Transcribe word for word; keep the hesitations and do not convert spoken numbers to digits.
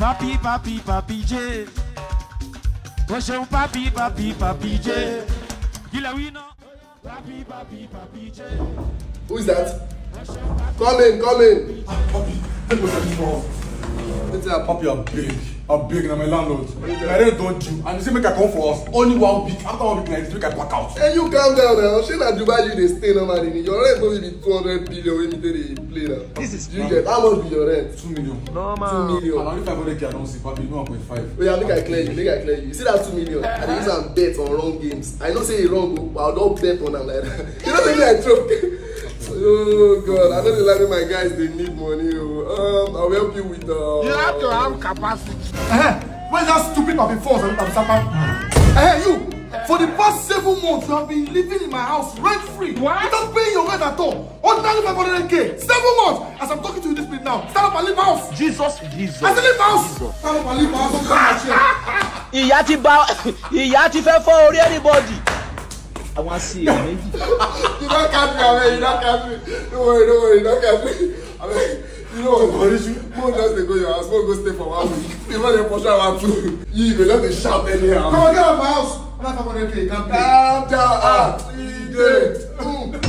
Papi, papi, Papijhay. What's your papi, papi, Papijhay? Gila we know. Papi, papi, Papijhay. Who is that? Come in, come in. Papi, take me to the phone. Papi, I'm big. I'm big and I'm a landlord. I don't don't you. And you say make I come for us. Only one week. After one week, like this, make I back out. Hey, you calm down now. She na Dubai, you they stay normally. Your rent will be two hundred billion when you dey play now. This is you get how much be your rent? Two million. No man. Two million. And only five hundred k I don't see. Papi, you know one point five. Oh yeah, make I clear you. Make I clear you. You see that two million? I dey use am bet on wrong games. I know say you wrong, but I don't bet on them like that. You know say me I choke. Oh God, I know the like my guys they need money. Oh. Um, I'll help you with. Uh, you have to have capacity. Uh-huh. Where's that stupid Papi force and Sapa? Hey, you! For the past seven months, you have been living in my house rent free. What? Without paying your rent at all. Ordinary five hundred k. Seven months! As I'm talking to you this minute now, stand up and leave my house. Jesus, Jesus. I said leave my house. Jesus. Stand up and leave my house. Don't come and share. Ìyá ti bá ìyá ti fẹ́ fọ́ orí anybody. I want to see you. You don't catch me, I mean, you don't catch me. Don't worry, don't worry, you don't catch me. I mean, you know what? You won't just go to your house, won't go stay for one week. Even if you shout out too, you go just shout anyhow. Come on, get out of my house. I'm not five hundred k. Calm down, ah, eat it.